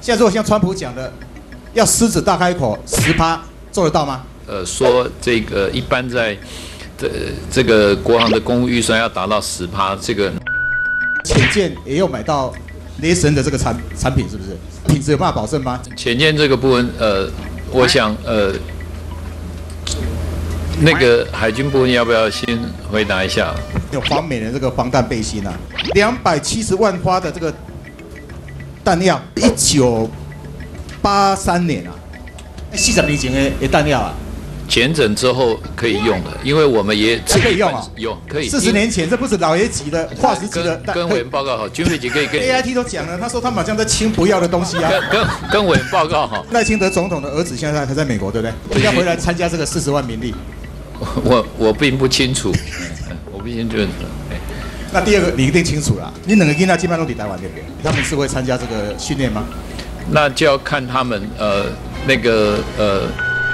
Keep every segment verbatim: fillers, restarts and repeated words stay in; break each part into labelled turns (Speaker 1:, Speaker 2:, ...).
Speaker 1: 现在如果像川普讲的，要狮子大开口，十趴做得到吗？
Speaker 2: 呃，说这个一般在这这个国行的公务预算要达到十趴，这个
Speaker 1: 潜舰也有买到雷神的这个产产品，是不是？品质有办法保证吗？
Speaker 2: 潜舰这个部分，呃，我想呃，那个海军部分要不要先回答一下？
Speaker 1: 有防美的这个防弹背心啊，两百七十万发的这个弹药，一九八三年啊，四十年前的的弹药啊。
Speaker 2: 检诊之后可以用的，因为我们也
Speaker 1: 可以用啊，
Speaker 2: 有可以。
Speaker 1: 四十年前，这不是老爷级的化石级的。
Speaker 2: 跟跟委员报告好，军费局可以跟
Speaker 1: A I T 都讲了，他说他们好像在清不要的东西啊。
Speaker 2: 跟跟跟委员报告好。
Speaker 1: 赖清德总统的儿子现在还在美国，对不对？要回来参加这个四十万民力。
Speaker 2: 我我并不清楚，我不清楚。
Speaker 1: 那第二个你一定清楚啦，你两个囡仔基本上都在台湾那边，他们是会参加这个训练吗？
Speaker 2: 那就要看他们呃那个呃。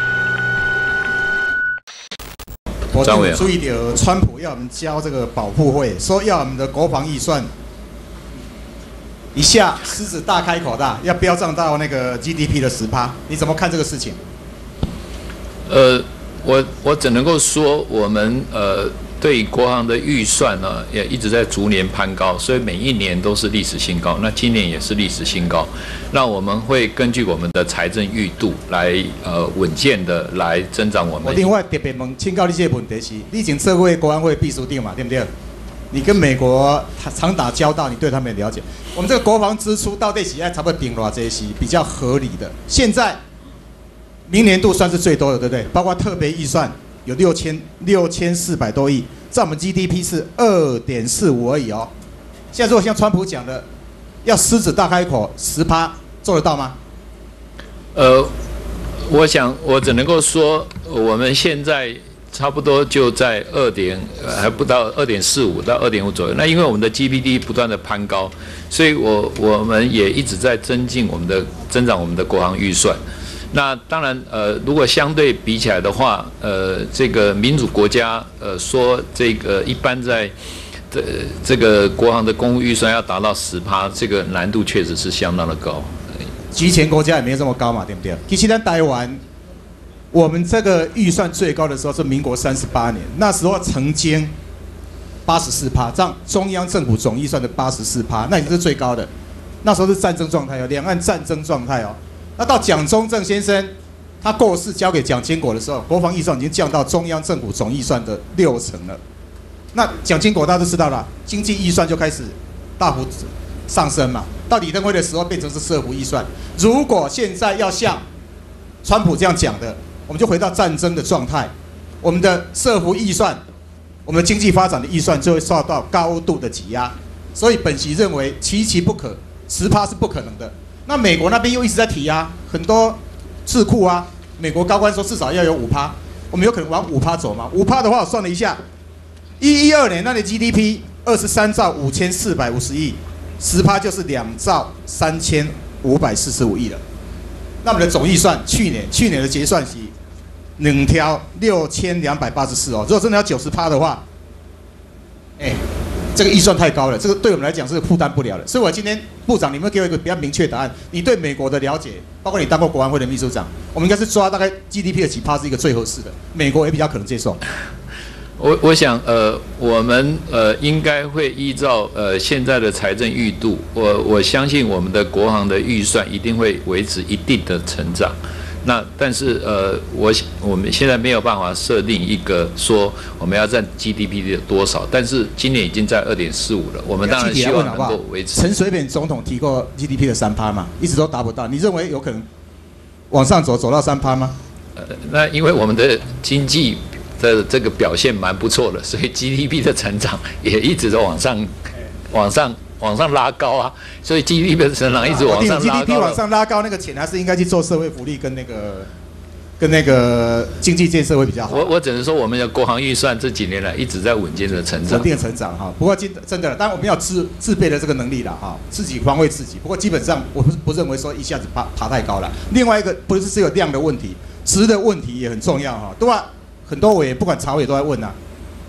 Speaker 1: 张伟注意点，川普要我们交这个保护费，说要我们的国防预算一下狮子大开口大，要飙涨到那个 G D P 的十趴，你怎么看这个事情？
Speaker 2: 呃，我我只能够说，我们呃对国行的预算呢，也一直在逐年攀高，所以每一年都是历史新高。那今年也是历史新高。那我们会根据我们的财政预度来呃稳健的来增长我们。
Speaker 1: 我另外特别问，请教你这个问题是，你以前做过国安会秘书长嘛，对不对？你跟美国常打交道，你对他们也了解。我们这个国防支出到底是在差不多顶多这些比较合理的。现在明年度算是最多的，对不对？包括特别预算有六千六千四百多亿，在我们 G D P 是二点四五而已哦。现在如果像川普讲的，要狮子大开口，十趴做得到吗？
Speaker 2: 呃，我想我只能够说，我们现在差不多就在二点，还不到二点四五到二点五左右。那因为我们的 G D P 不断的攀高，所以我我们也一直在增进我们的增长我们的国防预算。那当然，呃，如果相对比起来的话，呃，这个民主国家，呃，说这个一般在这这个国行的公务预算要达到十趴，这个难度确实是相当的高。
Speaker 1: 集权国家也没有这么高嘛，对不对？其实在台湾，我们这个预算最高的时候是民国三十八年，那时候曾经八十四趴，占中央政府总预算的八十四趴，那已经是最高的。那时候是战争状态哦，两岸战争状态哦。那到蒋中正先生他过世交给蒋经国的时候，国防预算已经降到中央政府总预算的六成了。那蒋经国大家都知道了，经济预算就开始大幅上升嘛。到李登辉的时候变成是社福预算。如果现在要像川普这样讲的，我们就回到战争的状态，我们的社福预算，我们的经济发展的预算就会受到高度的挤压。所以本席认为期期不可，十趴是不可能的。那美国那边又一直在提啊，很多智库啊，美国高官说至少要有五趴，我们有可能往五趴走吗？五趴的话，我算了一下，一一二年那的 G D P 二十三兆五千四百五十亿，十趴就是两兆三千五百四十五亿了。那我们的总预算去年去年的结算是两条六千两百八十四哦，如果真的要九十趴的话，哎、欸。这个预算太高了，这个对我们来讲是负担不了的。所以我今天部长，你们给我一个比较明确答案。你对美国的了解，包括你当过国安会的秘书长，我们应该是抓大概 G D P 的几趴是一个最合适的，美国也比较可能接受。
Speaker 2: 我我想呃，我们呃应该会依照呃现在的财政预度，我我相信我们的国行的预算一定会维持一定的成长。那但是呃，我我们现在没有办法设定一个说我们要占 G D P 的多少，但是今年已经在二点四五了，我们当然希望能够维持。
Speaker 1: 陈水扁总统提过 G D P 的三趴嘛，一直都达不到，你认为有可能往上走走到三趴吗？
Speaker 2: 呃，那因为我们的经济的这个表现蛮不错的，所以 G D P 的成长也一直都往上往上。往上拉高啊，所以 G D P 的成长一直往上拉高。G D P
Speaker 1: 往上拉高，那个钱还是应该去做社会福利跟那个跟那个经济建设会比较好。
Speaker 2: 我我只能说，我们的国行预算这几年来一直在稳健的成长，
Speaker 1: 稳定成长哈。不过真真的，当然我们要自自备的这个能力了哈，自己防卫自己。不过基本上我不不认为说一下子爬爬太高了。另外一个不是只有量的问题，质的问题也很重要哈。对吧？很多委员不管朝野都在问啊。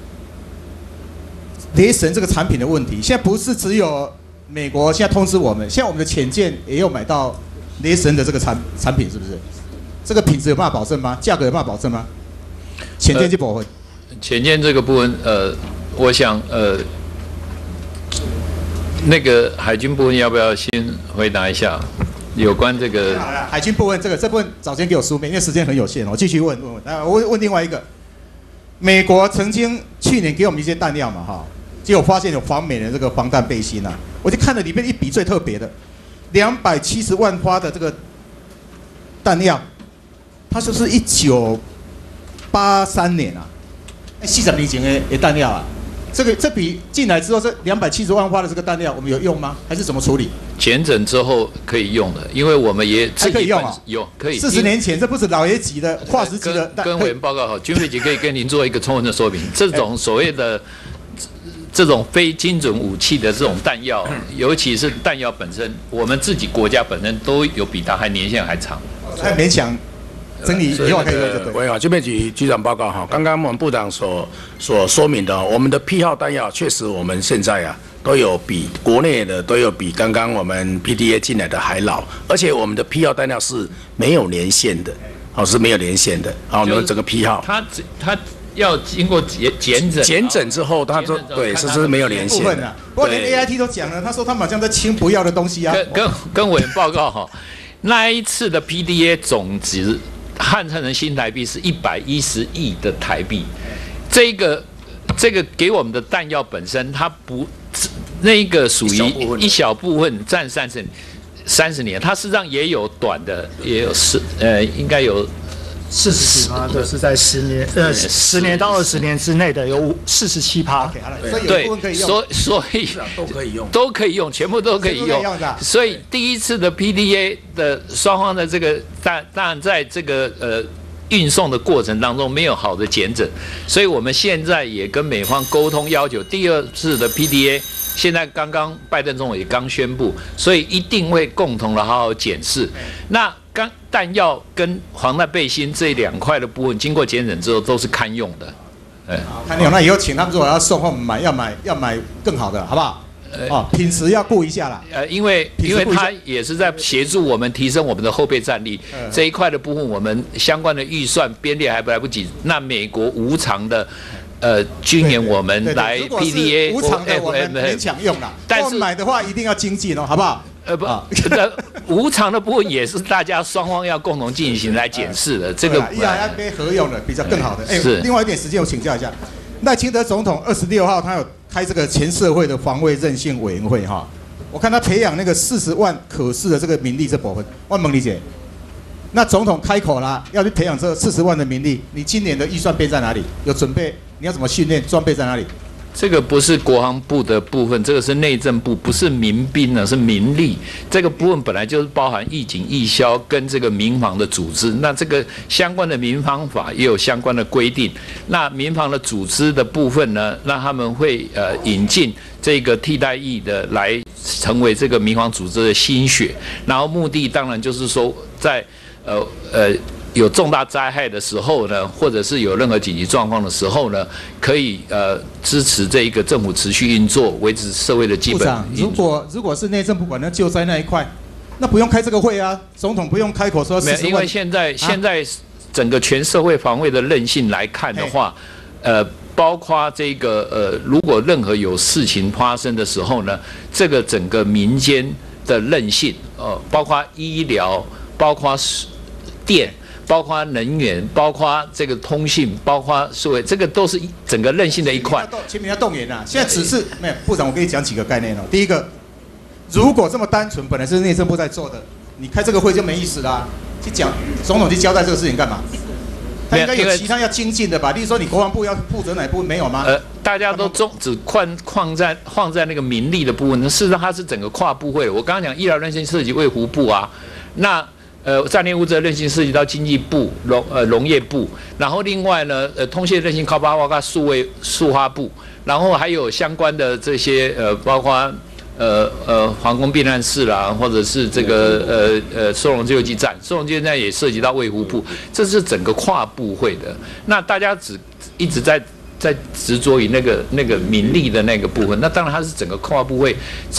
Speaker 1: 雷神这个产品的问题，现在不是只有美国现在通知我们，现在我们的潜舰也有买到雷神的这个产产品是不是？这个品质有办法保证吗？价格有办法保证吗？潜舰这部分，
Speaker 2: 潜舰这个部分，呃，我想，呃，那个海军部分要不要先回答一下？有关这个
Speaker 1: 好了，海军部分这个这部分早先给我书面，因为时间很有限，我继续问问问。来，我问问另外一个，美国曾经去年给我们一些弹药嘛，哈，结果发现有防美的这个防弹背心啊，我就看了里面一笔最特别的，两百七十万发的这个弹药，它就是一九八三年啊，四十年前的的弹药啊。这个这笔进来之后，这两百七十万发的这个弹药，我们有用吗？还是怎么处理？
Speaker 2: 检诊之后可以用的，因为我们也
Speaker 1: 还可以用啊，
Speaker 2: 有可以。
Speaker 1: 四十年前，这不是老爷级的化石级的。
Speaker 2: 跟委员报告好，军费局可以跟您做一个充分的说明。这种所谓的这种非精准武器的这种弹药，尤其是弹药本身，我们自己国家本身都有比它还年限还长，
Speaker 1: 还勉强。整理以后可以用就对。
Speaker 3: 委员，军备局局长报告哈，刚刚我们部长所所说明的，我们的批号弹药确实我们现在啊都有比国内的都有比刚刚我们 P D A 进来的还老，而且我们的批号弹药是没有年限的，哦是没有年限的，好，我们整个批号。
Speaker 2: 它它要经过检检诊，
Speaker 3: 检诊之后，他说对，是是没有年限的。
Speaker 1: 不过连 A I T 都讲了，他说他们好像在清不要的东西啊。
Speaker 2: 跟跟跟委员报告哈，那一次的 P D A 总值。换算成新台币是一百一十亿的台币，这个这个给我们的弹药本身，它不那个属于一小部分占三十三十年，它事实上也有短的，也有十呃应该有
Speaker 4: 四十几趴，都是在十年呃十年到二十年之内的有四十七趴，
Speaker 2: 对，所所以
Speaker 3: 都可以用，
Speaker 2: 都可以用，全部都可以用。所以第一次的 P D A 的双方的这个，当当然在这个呃运送的过程当中没有好的检诊，所以我们现在也跟美方沟通要求，第二次的 P D A 现在刚刚拜登总统也刚宣布，所以一定会共同的好好检视。那刚弹药跟防弹背心这两块的部分，经过检诊之后都是堪用的。哎，
Speaker 1: 堪用，那以后请他们如果要送或买，要买要买更好的，好不好？哦，品质要顾一下啦。
Speaker 2: 呃，因为因为它也是在协助我们提升我们的后备战力、嗯、这一块的部分，我们相关的预算编列还不来不及。那美国无偿的。呃，军援我们来 P D A
Speaker 1: 无偿的我们勉强用啦，但是买的话一定要经济哦，好不好？
Speaker 2: 呃不，呃无偿的部分也是大家双方要共同进行来检视的，这个
Speaker 1: E I I B 合用的比较更好的。哎，
Speaker 2: 是。
Speaker 1: 另外一点时间我请教一下，赖清德总统二十六号他有开这个前社会的防卫韧性委员会哈，我看他培养那个四十万可视的这个民力这部分，万蒙理解。那总统开口啦，要去培养这四十万的民力，你今年的预算编在哪里？有准备？你要怎么训练？装备在哪里？
Speaker 2: 这个不是国防部的部分，这个是内政部，不是民兵呢，是民力。这个部分本来就是包含义警、义消跟这个民防的组织。那这个相关的民防法也有相关的规定。那民防的组织的部分呢，那他们会呃引进这个替代役的来成为这个民防组织的心血。然后目的当然就是说在呃呃。有重大灾害的时候呢，或者是有任何紧急状况的时候呢，可以呃支持这一个政府持续运作，维持社会的基本运作。
Speaker 1: 如果如果是内政部管的救灾那一块，那不用开这个会啊，总统不用开口说四十万。
Speaker 2: 因为现在、啊、现在整个全社会防卫的韧性来看的话，呃，包括这个呃，如果任何有事情发生的时候呢，这个整个民间的韧性，呃，包括医疗，包括电。包括能源，包括这个通信，包括所谓这个都是整个韧性的一块。
Speaker 1: 前面要动员啊！现在只是没有部长，我跟你讲几个概念哦。第一个，如果这么单纯，本来是内政部在做的，你开这个会就没意思啦。去讲总统去交代这个事情干嘛？他应该有其他要精进的吧？例如说，你国防部要负责哪部没有吗？
Speaker 2: 呃，大家都中只框框在放在那个民力的部分，事实上它是整个跨部会。我刚刚讲医疗韧性涉及卫福部啊，那。呃，战略物资的韧性涉及到经济部、农呃农业部，然后另外呢，呃，通信韧性靠包括数位数发部，然后还有相关的这些呃，包括呃呃防空避难室啦，或者是这个呃呃收容救济站，收容救济站也涉及到卫福部，这是整个跨部会的。那大家只一直在在执着于那个那个民力的那个部分，那当然它是整个跨部会照。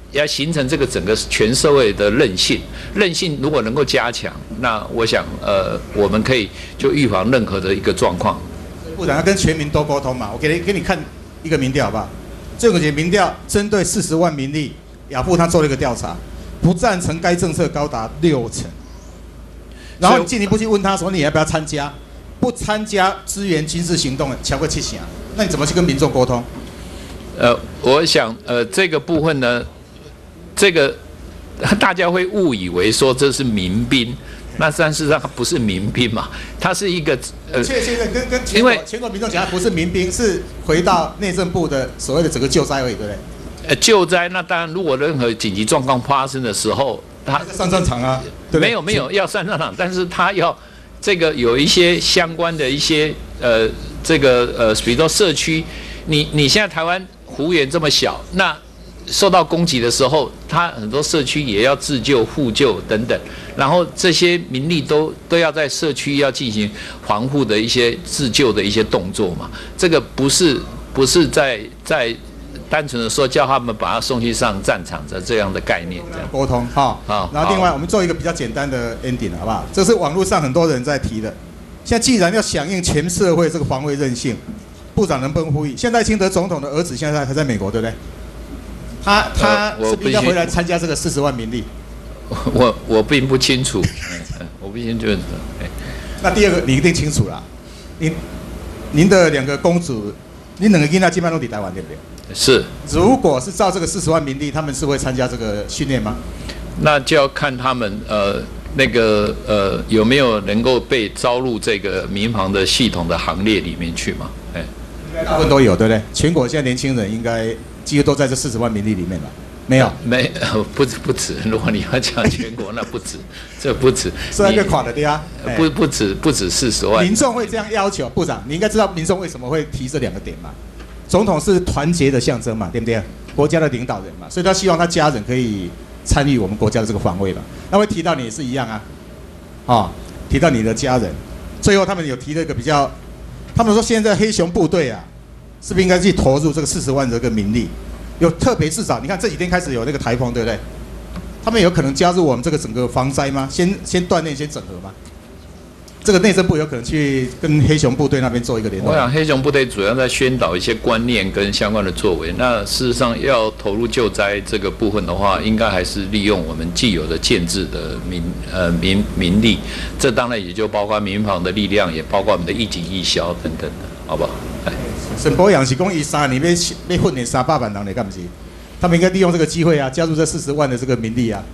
Speaker 2: 要形成这个整个全社会的韧性，韧性如果能够加强，那我想，呃，我们可以就预防任何的一个状况。
Speaker 1: 部长要跟全民多沟通嘛，我给你给你看一个民调好不好？这个民调针对四十万民力，雅虎他做了一个调查，不赞成该政策高达六成。然后你进一步去问他说你要不要参加？不参加支援军事行动的超过七成，那你怎么去跟民众沟通？
Speaker 2: 呃，我想，呃，这个部分呢。这个大家会误以为说这是民兵，那但事实上它不是民兵嘛，它是一个
Speaker 1: 呃，确切的跟跟全国全国民众讲，它不是民兵，是回到内政部的所谓的整个救灾而已，对不对？
Speaker 2: 呃，救灾那当然，如果任何紧急状况发生的时候，他
Speaker 1: 上战场啊，对不对？
Speaker 2: 没有没有要上战场，但是他要这个有一些相关的一些呃这个呃，比如说社区，你你现在台湾幅员这么小，那受到攻击的时候，它很多社区也要自救、互救等等，然后这些民力都都要在社区要进行防护的一些自救的一些动作嘛。这个不是不是在在单纯的说叫他们把他送去上战场的这样的概念，这样
Speaker 1: 沟通哈。
Speaker 2: 好，
Speaker 1: 然后另外我们做一个比较简单的 ending 好不好？这是网络上很多人在提的。现在既然要响应全社会这个防卫韧性，部长能不能呼吁？现在清德总统的儿子现在还在美国，对不对？他他是不是要回来参加这个四十万民力？
Speaker 2: 我我并不清楚，我不清楚。
Speaker 1: 那第二个你一定清楚啦，您您的两个公主，您两个囡仔基本上都在台湾，对不对？
Speaker 2: 是。
Speaker 1: 如果是照这个四十万民力，他们是会参加这个训练吗？
Speaker 2: 那就要看他们呃那个呃有没有能够被招入这个民防的系统的行列里面去嘛？哎，
Speaker 1: 大部分都有，对不对？全国现在年轻人应该。几乎都在这四十万民力里面了，没有？
Speaker 2: 呃、没，不不止。如果你要讲全国，那不止，这不止。
Speaker 1: 是那个垮的对啊，
Speaker 2: 不不止不止四十万。
Speaker 1: 民众会这样要求，部长，你应该知道民众为什么会提这两个点嘛？总统是团结的象征嘛，对不对？国家的领导人嘛，所以他希望他家人可以参与我们国家的这个防卫嘛。那会提到你也是一样啊，哦，提到你的家人。最后他们有提了一个比较，他们说现在黑熊部队啊。是不是应该去投入这个四十万的这个民力？有特别至少，你看这几天开始有那个台风，对不对？他们有可能加入我们这个整个防灾吗？先先锻炼，先整合吗？这个内政部有可能去跟黑熊部队那边做一个联络。
Speaker 2: 我想黑熊部队主要在宣导一些观念跟相关的作为。那事实上要投入救灾这个部分的话，应该还是利用我们既有的建制的民呃民民力，这当然也就包括民防的力量，也包括我们的义警义消等等的，好不好？哎。
Speaker 1: 沈博阳是讲，伊三年要要训练三百万人来干不是？他们应该利用这个机会啊，加入这四十万的这个民力啊。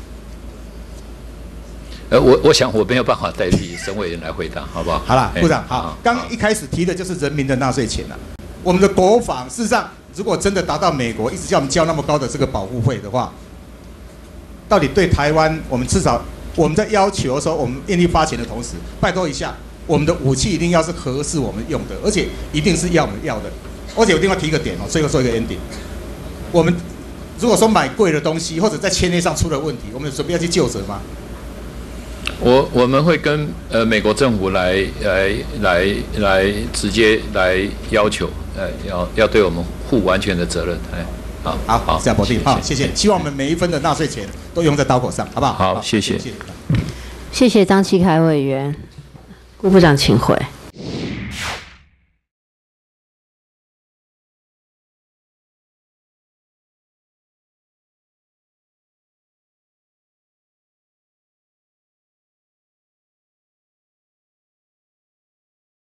Speaker 1: 呃，
Speaker 2: 我我想我没有办法代替沈委员来回答，好不好？
Speaker 1: 好了，部长好。刚一开始提的就是人民的纳税钱啊。我们的国防，事实上，如果真的达到美国一直叫我们交那么高的这个保护费的话，到底对台湾，我们至少我们在要求说，我们愿意发钱的同时，拜托一下。我们的武器一定要是合适我们用的，而且一定是要我们要的。而且我一定要提一个点哦，最后做一个 ending。我们如果说买贵的东西，或者在签约上出了问题，我们准备要去究责吗？
Speaker 2: 我我们会跟呃美国政府来来来来直接来要求，呃要要对我们负完全的责任。哎，好，
Speaker 1: 好，好，这样否定，好，谢谢。希望我们每一分的纳税钱都用在刀口上，好不好？
Speaker 2: 好，谢谢。
Speaker 5: 谢谢张启凯委员。顾部长，请回。